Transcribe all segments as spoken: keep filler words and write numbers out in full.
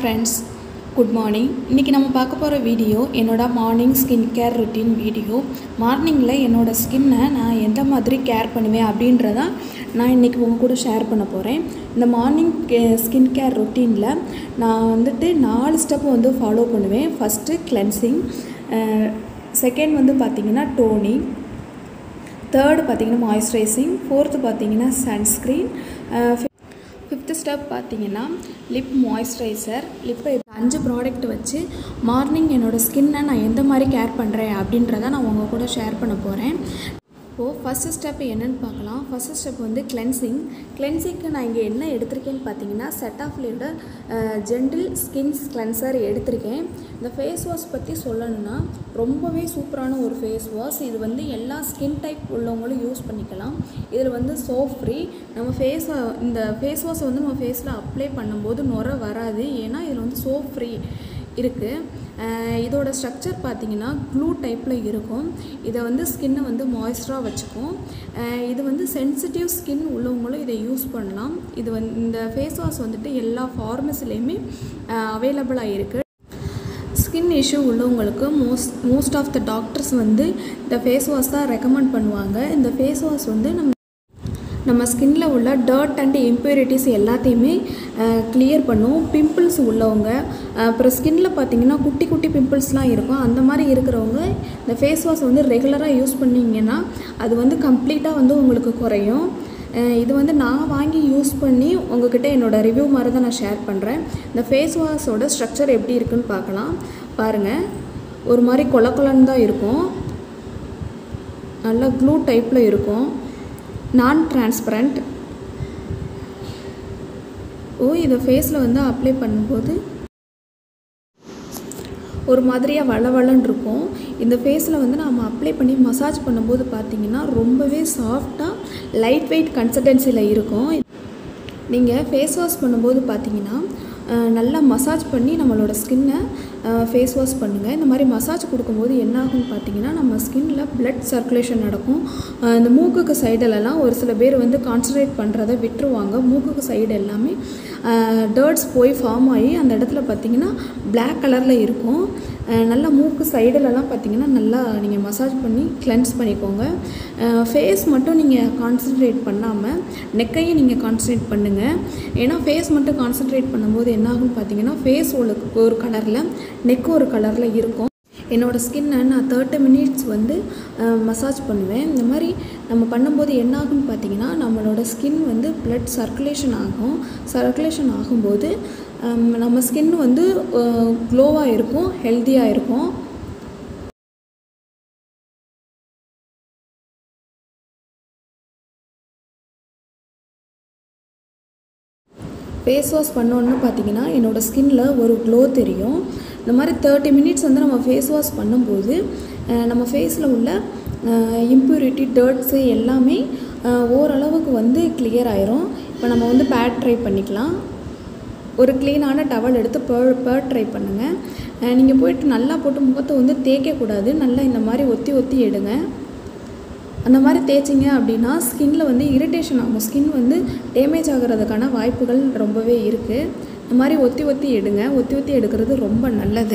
friends, good morning. இன்னைக்கு நம்ம பார்க்க போற வீடியோ என்னோட morning skin care routine video. மார்னிங்ல என்னோட ஸ்கின்னை நான் எந்த மாதிரி கேர் பண்ணுவேன் அப்படின்றத நான் இன்னைக்கு உங்க கூட ஷேர் பண்ண போறேன். இந்த மார்னிங் ஸ்கின் கேர் ரொட்டீன்ல நான் வந்துட்டு நாலு ஸ்டெப் வந்து ஃபாலோ பண்ணுவேன். ஃபர்ஸ்ட் கிளென்சிங், செகண்ட் வந்து பாத்தீங்கன்னா டோனிங், தேர்ட் பாத்தீங்கன்னா மாய்ஸ்சரைசிங், ஃபோர்த் பாத்தீங்கன்னா சன்ஸ்கிரீன், ஃபிஃப்த் ஸ்டெப் பார்த்தீங்கன்னா லிப் மாய்ஸ்சரைசர். லிப்பை அஞ்சு ப்ராடக்ட் வச்சு மார்னிங் என்னோடய ஸ்கின்னை நான் எந்த மாதிரி கேர் பண்ணுறேன் அப்படின்றத நான் உங்கள் கூட ஷேர் பண்ண போகிறேன். இப்போது ஃபஸ்ட்டு ஸ்டெப் என்னென்னு பார்க்கலாம். ஃபஸ்ட்டு ஸ்டெப் வந்து கிளென்சிங். கிளென்சிங்க்கு நான் இங்கே என்ன எடுத்திருக்கேன்னு பார்த்தீங்கன்னா செட்டாஃபிலோட ஜென்டில் ஸ்கின் கிளென்சர் எடுத்திருக்கேன். இந்த ஃபேஸ் வாஷ் பற்றி சொல்லணும்னா ரொம்பவே சூப்பரான ஒரு ஃபேஸ் வாஷ். இது வந்து எல்லா ஸ்கின் டைப் உள்ளவங்களும் யூஸ் பண்ணிக்கலாம். இதில் வந்து சோப் ஃப்ரீ. நம்ம ஃபேஸை இந்த ஃபேஸ் வாஷை வந்து நம்ம ஃபேஸில் அப்ளை பண்ணும்போது நுர வராது, ஏன்னா இதில் வந்து சோப் ஃப்ரீ இருக்குது. இதோட ஸ்ட்ரக்சர் பார்த்திங்கன்னா க்ளூ டைப்பில் இருக்கும். இதை வந்து ஸ்கின்னை வந்து மாய்ஸ்சராக வச்சுக்கும். இது வந்து சென்சிட்டிவ் ஸ்கின் உள்ளவங்களும் இதை யூஸ் பண்ணலாம். இது வந்து இந்த ஃபேஸ் வாஷ் வந்துட்டு எல்லா ஃபார்மசிலையுமே அவைலபிளாக இருக்குது. ஸ்கின் இஷ்யூ உள்ளவங்களுக்கு most most of the doctors வந்து இந்த ஃபேஸ் வாஷ் தான் ரெக்கமெண்ட் பண்ணுவாங்க. இந்த ஃபேஸ் வாஷ் வந்து நம்ம நம்ம ஸ்கின்ல உள்ள டர்ட் அண்ட் இம்ப்யூரிட்டிஸ் எல்லாத்தையுமே கிளியர் பண்ணும். பிம்பிள்ஸ் உள்ளவங்க, அப்புறம் ஸ்கின்ல பார்த்திங்கன்னா குட்டி குட்டி பிம்பிள்ஸ்லாம் இருக்கும். அந்த மாதிரி இருக்கிறவங்க இந்த ஃபேஸ் வாஷ் வந்து ரெகுலராக யூஸ் பண்ணிங்கன்னா அது வந்து கம்ப்ளீட்டாக வந்து உங்களுக்கு குறையும். இது வந்து நான் வாங்கி யூஸ் பண்ணி உங்ககிட்ட என்னோடய ரிவ்யூ மாதிரி தான் நான் ஷேர் பண்ணுறேன். இந்த ஃபேஸ் வாஷோட ஸ்ட்ரக்சர் எப்படி இருக்குன்னு பார்க்கலாம். பாருங்கள், ஒரு மாதிரி கொல கொலன்னு தான் இருக்கும். நல்லா க்ளூ டைப்பில் இருக்கும், நான் டிரான்ஸ்பரண்ட். ஓ இதை ஃபேஸில் வந்து அப்ளை பண்ணும்போது ஒரு மாதிரியாக வளவளன்னு இருக்கும். இந்த ஃபேஸில் வந்து நம்ம அப்ளை பண்ணி மசாஜ் பண்ணும்போது பார்த்திங்கன்னா ரொம்பவே சாஃப்டாக லைட் வெயிட் கன்சிஸ்டன்சியில் இருக்கும். நீங்கள் ஃபேஸ் வாஷ் பண்ணும்போது பார்த்திங்கன்னா நல்லா மசாஜ் பண்ணி நம்மளோட ஸ்கின்னை ஃபேஸ் வாஷ் பண்ணுங்கள். இந்த மாதிரி மசாஜ் கொடுக்கும்போது என்ன ஆகும்னு பார்த்தீங்கன்னா நம்ம ஸ்கின்னில் பிளட் சர்க்குலேஷன் நடக்கும். இந்த மூக்குக்கு சைடெல்லாம் ஒரு சில பேர் வந்து கான்சன்ட்ரேட் பண்ணுறதை விட்டுருவாங்க. மூக்குக்கு சைடு எல்லாமே டர்ட்ஸ் போய் ஃபார்ம் ஆகி அந்த இடத்துல பார்த்திங்கன்னா பிளாக் கலரில் இருக்கும். நல்லா மூக்கு சைடுலலாம் பார்த்திங்கன்னா நல்லா நீங்கள் மசாஜ் பண்ணி கிளென்ஸ் பண்ணிக்கோங்க. ஃபேஸ் மட்டும் நீங்கள் கான்சன்ட்ரேட் பண்ணாமல் நெக்கையும் நீங்கள் கான்சன்ட்ரேட் பண்ணுங்கள். ஏன்னா ஃபேஸ் மட்டும் கான்சன்ட்ரேட் பண்ணும்போது என்ன ஆகும்னு பார்த்தீங்கன்னா ஃபேஸ் ஒரு கலரில், நெக் ஒரு கலரில் இருக்கும். என்னோடய ஸ்கின்னை நான் தேர்ட்டி மினிட்ஸ் வந்து மசாஜ் பண்ணுவேன். இந்த மாதிரி நம்ம பண்ணும்போது என்ன ஆகும்னு பார்த்தீங்கன்னா நம்மளோட ஸ்கின் வந்து பிளட் சர்க்குலேஷன் ஆகும். சர்க்குலேஷன் ஆகும்போது நம்ம ஸ்கின் வந்து க்ளோவாக இருக்கும், ஹெல்த்தியாக இருக்கும். ஃபேஸ் வாஷ் பண்ணோன்னு பார்த்தீங்கன்னா என்னோடய ஸ்கின்னில் ஒரு க்ளோ தெரியும். இந்த மாதிரி தேர்ட்டி மினிட்ஸ் வந்து நம்ம ஃபேஸ் வாஷ் பண்ணும்போது நம்ம ஃபேஸில் உள்ள இம்ப்யூரிட்டி டர்ட்ஸு எல்லாமே ஓரளவுக்கு வந்து கிளியர் ஆயிரும். இப்போ நம்ம வந்து பேட் ட்ரை பண்ணிக்கலாம். ஒரு க்ளீனான டவல் எடுத்து பேர் பேர் ட்ரை பண்ணுங்கள். நீங்கள் போய்ட்டு நல்லா போட்டு முகத்தை வந்து தேய்க்கக்கூடாது, நல்லா இந்த மாதிரி ஒத்தி ஒத்தி எடுங்க. அந்த மாதிரி தேய்ச்சிங்க அப்படின்னா ஸ்கின்னில் வந்து இரிட்டேஷன் ஆகும், ஸ்கின் வந்து டேமேஜ் ஆகிறதுக்கான வாய்ப்புகள் ரொம்பவே இருக்குது. இந்த மாதிரி ஒத்தி ஒத்தி எடுங்க. ஒத்தி ஒத்தி எடுக்கிறது ரொம்ப நல்லது.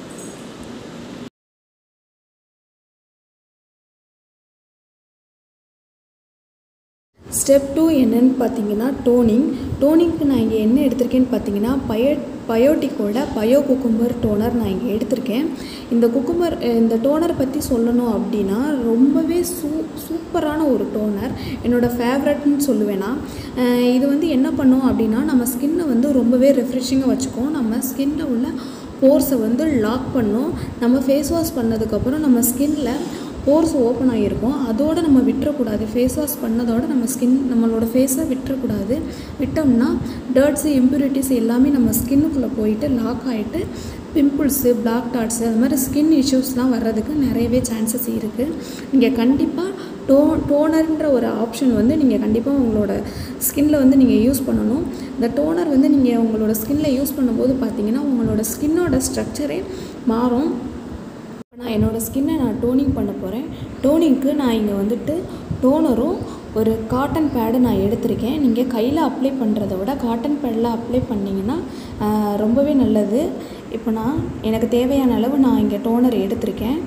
ஸ்டெப் டூ என்னன்னு பார்த்தீங்கன்னா டோனிங். டோனிங்க்கு நான் இங்கே என்ன எடுத்திருக்கேன்னு பார்த்தீங்கன்னா பயோ பயோட்டிக்கோட பயோ குக்கும்பர் டோனர் நான் இங்கே எடுத்திருக்கேன். இந்த குக்கும்பர் இந்த டோனர் பற்றி சொல்லணும் அப்படின்னா ரொம்பவே சூ சூப்பரான ஒரு டோனர், என்னோடய ஃபேவரட்னு சொல்லுவேன்னா. இது வந்து என்ன பண்ணும் அப்படின்னா நம்ம ஸ்கின்னை வந்து ரொம்பவே ரெஃப்ரெஷிங்காக வச்சுக்கும். நம்ம ஸ்கின்னில் உள்ள போர்ஸை வந்து லாக் பண்ணும். நம்ம ஃபேஸ் வாஷ் பண்ணதுக்கப்புறம் நம்ம ஸ்கின்னில் போர்ஸ் ஓப்பன் ஆகிருக்கும். அதோடு நம்ம விட்டுறக்கூடாது. ஃபேஸ் வாஷ் பண்ணதோடு நம்ம ஸ்கின் நம்மளோட ஃபேஸை விட்டுறக்கூடாது. விட்டோம்னா டர்ட்ஸு இம்ப்யூரிட்டிஸ் எல்லாமே நம்ம ஸ்கின்னுக்குள்ளே போயிட்டு லாக் ஆகிட்டு பிம்பிள்ஸு, பிளாக் டாட்ஸு, அது மாதிரி ஸ்கின் இஷ்யூஸ்லாம் வர்றதுக்கு நிறையவே சான்சஸ் இருக்குது. நீங்கள் கண்டிப்பாக டோ டோனர்ன்ற ஒரு ஆப்ஷன் வந்து நீங்கள் கண்டிப்பாக உங்களோட ஸ்கின்னில் வந்து நீங்கள் யூஸ் பண்ணணும். இந்த டோனர் வந்து நீங்கள் உங்களோட ஸ்கின்னில் யூஸ் பண்ணும்போது பார்த்தீங்கன்னா உங்களோட ஸ்கின்னோட ஸ்ட்ரக்சரே மாறும். நான் என்னோடய ஸ்கின்னை நான் டோனிங் பண்ண போகிறேன். டோனிங்க்கு நான் இங்கே வந்துட்டு டோனரும் ஒரு காட்டன் பேடு நான் எடுத்திருக்கேன். நீங்கள் கையில் அப்ளை பண்ணுறத விட காட்டன் பேடில் அப்ளை பண்ணிங்கன்னா ரொம்பவே நல்லது. இப்போ நான் எனக்கு தேவையான அளவு நான் இங்கே டோனர் எடுத்திருக்கேன்.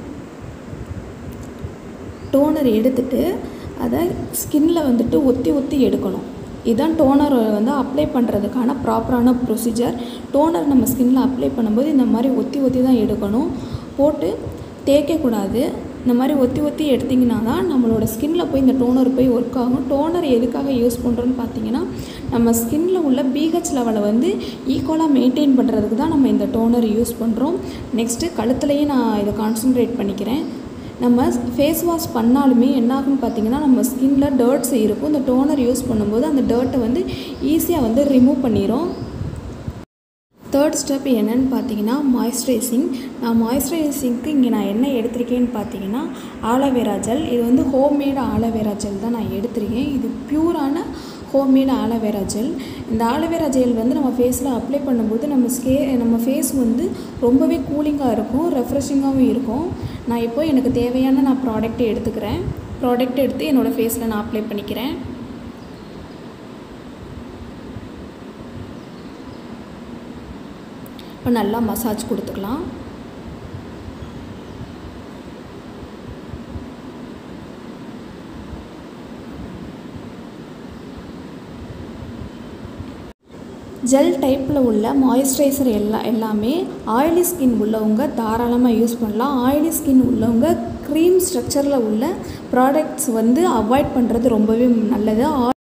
டோனர் எடுத்துட்டு அதை ஸ்கின்னில் வந்துட்டு ஒத்தி ஒத்தி எடுக்கணும். இதுதான் டோனர் வந்து அப்ளை பண்ணுறதுக்கான ப்ராப்பரான ப்ரொசீஜர். டோனர் நம்ம ஸ்கின்னில் அப்ளை பண்ணும்போது இந்த மாதிரி ஒத்தி ஒத்தி தான் எடுக்கணும், போட்டு தேய்க்கக்கூடாது. இந்த மாதிரி ஒத்தி ஒத்தி எடுத்திங்கன்னா தான் நம்மளோட ஸ்கின்னில் போய் இந்த டோனர் போய் ஒர்க் ஆகும். டோனர் எதுக்காக யூஸ் பண்ணுறோன்னு பார்த்தீங்கன்னா, நம்ம ஸ்கின்னில் உள்ள பிஹெச் லெவலை வந்து ஈக்குவலாக மெயின்டைன் பண்ணுறதுக்கு தான் நம்ம இந்த டோனர் யூஸ் பண்ணுறோம். நெக்ஸ்ட்டு கழுத்துலையும் நான் இதை கான்சன்ட்ரேட் பண்ணிக்கிறேன். நம்ம ஃபேஸ் வாஷ் பண்ணாலுமே என்ன ஆகுன்னு பார்த்தீங்கன்னா, நம்ம ஸ்கின்னில் டர்ட்ஸ் இருக்கும். இந்த டோனர் யூஸ் பண்ணும்போது அந்த டர்ட்டை வந்து ஈஸியாக வந்து ரிமூவ் பண்ணிடும். தேர்ட் ஸ்டெப் என்னென்னு பார்த்தீங்கன்னா மாய்ஸ்சரைசிங். நான் மாய்ஸ்சரைசிங்க்கு இங்கே நான் என்ன எடுத்திருக்கேன்னு பார்த்தீங்கன்னா ஆலோவேரா ஜெல். இது வந்து ஹோம்மேடு ஆலோவேரா ஜெல் தான் நான் எடுத்திருக்கேன். இது பியூரான ஹோம்மேடு ஆலோவேரா ஜெல். இந்த ஆலோவேரா ஜெல் வந்து நம்ம ஃபேஸில் அப்ளை பண்ணும்போது நம்ம ஸ்கே நம்ம ஃபேஸ் வந்து ரொம்பவே கூலிங்காக இருக்கும், ரெஃப்ரெஷிங்காகவும் இருக்கும். நான் இப்போ எனக்கு தேவையான நான் ப்ராடக்ட் எடுத்துக்கிறேன். ப்ராடக்ட் எடுத்து என்னோடய ஃபேஸில் நான் அப்ளை பண்ணிக்கிறேன். இப்போ நல்லா மசாஜ் கொடுத்துக்கலாம். ஜெல் டைப்பில் உள்ள மாய்ஸ்சரைசர் எல்லா எல்லாமே ஆயிலி ஸ்கின் உள்ளவங்க தாராளமாக யூஸ் பண்ணலாம். ஆயிலி ஸ்கின் உள்ளவங்க க்ரீம் ஸ்ட்ரக்சரில் உள்ள ப்ராடக்ட்ஸ் வந்து அவாய்ட் பண்ணுறது ரொம்பவே நல்லது.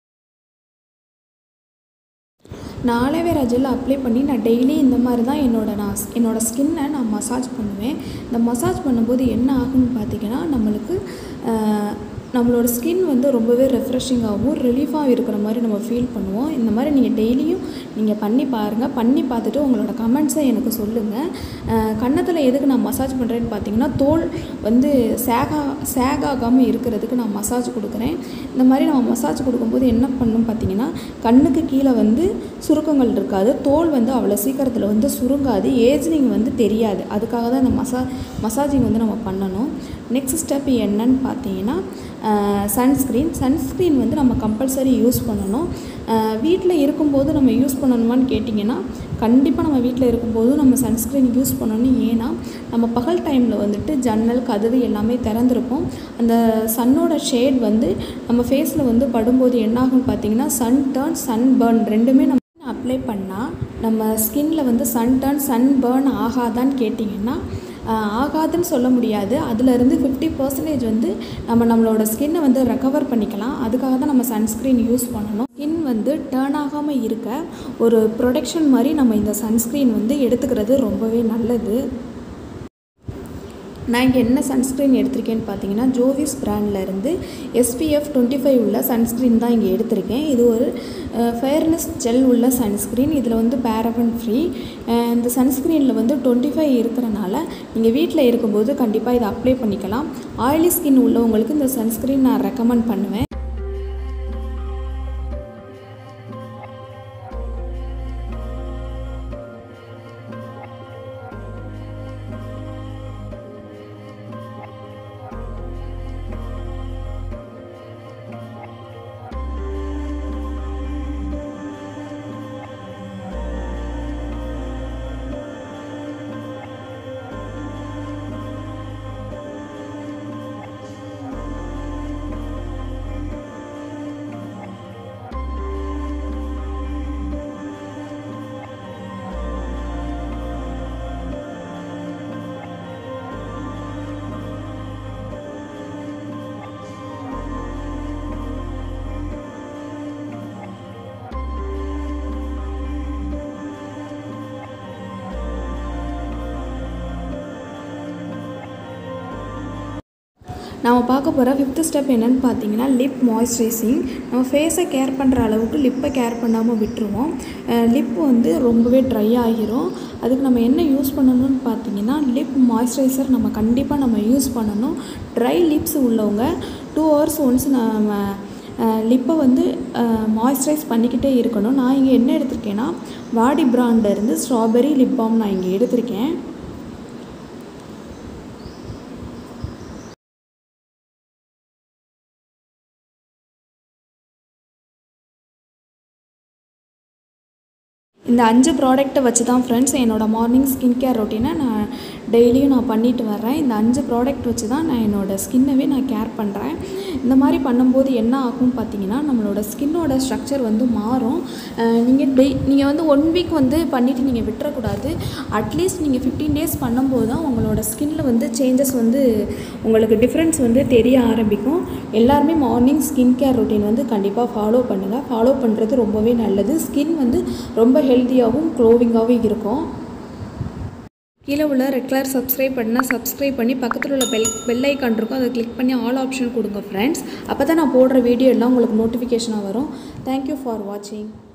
நான் ஆலோவேரா ஜெல் அப்ளை பண்ணி நான் டெய்லி இந்த மாதிரி தான் என்னோட நான் என்னோடய ஸ்கின்னை நான் மசாஜ் பண்ணுவேன். இந்த மசாஜ் பண்ணும்போது என்ன ஆகுன்னு பார்த்தீங்கன்னா, நம்மளுக்கு நம்மளோட ஸ்கின் வந்து ரொம்பவே ரெஃப்ரெஷிங்காகவும் ரிலீஃபாக இருக்கிற மாதிரி நம்ம ஃபீல் பண்ணுவோம். இந்த மாதிரி நீங்கள் டெய்லியும் நீங்கள் பண்ணி பாருங்கள். பண்ணி பார்த்துட்டு உங்களோட கமெண்ட்ஸை எனக்கு சொல்லுங்கள். கன்னத்தில் எதுக்கு நான் மசாஜ் பண்ணுறேன்னு பார்த்தீங்கன்னா, தோல் வந்து சேகா சேகாகாமல் இருக்கிறதுக்கு நான் மசாஜ் கொடுக்குறேன். இந்த மாதிரி நம்ம மசாஜ் கொடுக்கும்போது என்ன பண்ணணும் பார்த்தீங்கன்னா, கண்ணுக்கு கீழே வந்து சுருக்கங்கள் இருக்காது, தோல் வந்து அவ்வளோ சீக்கிரத்தில் வந்து சுருங்காது, ஏஜிங் வந்து தெரியாது. அதுக்காக தான் இந்த மசா மசாஜிங் வந்து நம்ம பண்ணணும். நெக்ஸ்ட் ஸ்டெப் என்னன்னு பார்த்தீங்கன்னா சன்ஸ்க்ரீன். சன்ஸ்க்ரீன் வந்து நம்ம கம்பல்சரி யூஸ் பண்ணணும். வீட்டில் இருக்கும்போது நம்ம யூஸ் பண்ணணுமான்னு கேட்டிங்கன்னா, கண்டிப்பாக நம்ம வீட்டில் இருக்கும்போது நம்ம சன்ஸ்க்ரீன் யூஸ் பண்ணணும். ஏன்னா நம்ம பகல் டைமில் வந்துட்டு ஜன்னல் கதவு எல்லாமே திறந்துருப்போம். அந்த சன்னோட ஷேட் வந்து நம்ம ஃபேஸில் வந்து படும்போது என்னாகும்னு பார்த்தீங்கன்னா, சன் டர்ன் சன் பர்ன் ரெண்டுமே நம்ம அப்ளை பண்ணால் நம்ம ஸ்கின்னில் வந்து சன் டர்ன் சன் பர்ன் ஆகாதான்னு கேட்டிங்கன்னா ஆகாதுன்னு சொல்ல முடியாது. அதிலிருந்து ஃபிஃப்டி பர்சன்டேஜ் வந்து நம்ம நம்மளோட ஸ்கின்னை வந்து ரெக்கவர் பண்ணிக்கலாம். அதுக்காக தான் நம்ம சன்ஸ்க்ரீன் யூஸ் பண்ணணும். ஸ்கின் வந்து டர்ன் ஆகாமல் இருக்க ஒரு ப்ரொடெக்ஷன் மாதிரி நம்ம இந்த சன்ஸ்க்ரீன் வந்து எடுத்துக்கிறது ரொம்பவே நல்லது. நான் இங்கே என்ன சன்ஸ்க்ரீன் எடுத்திருக்கேன்னு பார்த்தீங்கன்னா, ஜோவிஸ் பிராண்ட்லேருந்து எஸ்பிஎஃப் டுவெண்ட்டி ஃபைவ் உள்ள சன்ஸ்க்ரீன் தான் இங்கே எடுத்திருக்கேன். இது ஒரு ஃபேர்னஸ் ஜெல் உள்ள சன்ஸ்க்ரீன். இதில் வந்து பேரபன் ஃப்ரீ. இந்த சன்ஸ்க்ரீனில் வந்து டுவெண்ட்டி ஃபைவ் இருக்கிறனால நீங்கள் வீட்டில் இருக்கும்போது கண்டிப்பாக இதை அப்ளை பண்ணிக்கலாம். ஆயிலி ஸ்கின் உள்ளவங்களுக்கு இந்த சன்ஸ்க்ரீன் நான் ரெக்கமெண்ட் பண்ணுவேன். நம்ம பார்க்க போகிற ஃபிஃப்த் ஸ்டெப் என்னென்னு பார்த்தீங்கன்னா லிப் மாய்ஸ்சரைசிங். நம்ம ஃபேஸை கேர் பண்ணுற அளவுக்கு லிப்பை கேர் பண்ணாமல் விட்டுருவோம். லிப் வந்து ரொம்பவே ட்ரை ஆகிரும். அதுக்கு நம்ம என்ன யூஸ் பண்ணணும்னு பார்த்தீங்கன்னா லிப் மாய்ஸ்சரைசர் நம்ம கண்டிப்பாக நம்ம யூஸ் பண்ணணும். ட்ரை லிப்ஸ் உள்ளவங்க டூ ஹவர்ஸ் ஒன்ஸ் நம்ம லிப்பை வந்து மாய்ஸ்சரைஸ் பண்ணிக்கிட்டே இருக்கணும். நான் இங்கே என்ன எடுத்திருக்கேன்னா வாடி பிராண்ட்லேருந்து ஸ்ட்ராபெரி லிப் பாம் நான் இங்கே எடுத்திருக்கேன். இந்த அஞ்சு ப்ராடக்ட்டை வச்சு தான் ஃப்ரெண்ட்ஸ் என்னோடய மார்னிங் ஸ்கின் கேர் ரொட்டீனை நான் டெய்லியும் நான் பண்ணிட்டு வரேன். இந்த அஞ்சு ப்ராடக்ட் வச்சு தான் நான் என்னோடய ஸ்கின்னவே நான் கேர் பண்ணுறேன். இந்த மாதிரி பண்ணும்போது என்ன ஆகும் பார்த்தீங்கன்னா, நம்மளோட ஸ்கின்னோட ஸ்ட்ரக்சர் வந்து மாறும். நீங்கள் டெய் நீங்கள் வந்து ஒன் வீக் வந்து பண்ணிவிட்டு நீங்கள் விட்டுறக்கூடாது. அட்லீஸ்ட் நீங்கள் ஃபிஃப்டீன் டேஸ் பண்ணும்போது தான் உங்களோட ஸ்கின்னில் வந்து சேஞ்சஸ் வந்து உங்களுக்கு டிஃப்ரென்ஸ் வந்து தெரிய ஆரம்பிக்கும். எல்லாருமே மார்னிங் ஸ்கின் கேர் ரொட்டீன் வந்து கண்டிப்பாக ஃபாலோ பண்ணுங்கள். ஃபாலோ பண்ணுறது ரொம்பவே நல்லது. ஸ்கின் வந்து ரொம்ப ஹெல்த்தியாகவும் க்ளோவிங்காகவும் இருக்கும். கீழே உள்ள ரெட் கலர் சப்ஸ்கிரைப் பண்ணால் சப்ஸ்கிரைப் பண்ணி பக்கத்தில் உள்ள பெல் பெல் ஐக்கான் இருக்கும், அதை கிளிக் பண்ணி ஆல் ஆப்ஷன் கொடுங்க ஃப்ரெண்ட்ஸ். அப்போ தான் நான் போடுற வீடியோ எல்லாம் உங்களுக்கு நோட்டிஃபிகேஷனாக வரும். தேங்க்யூ ஃபார் வாட்சிங்.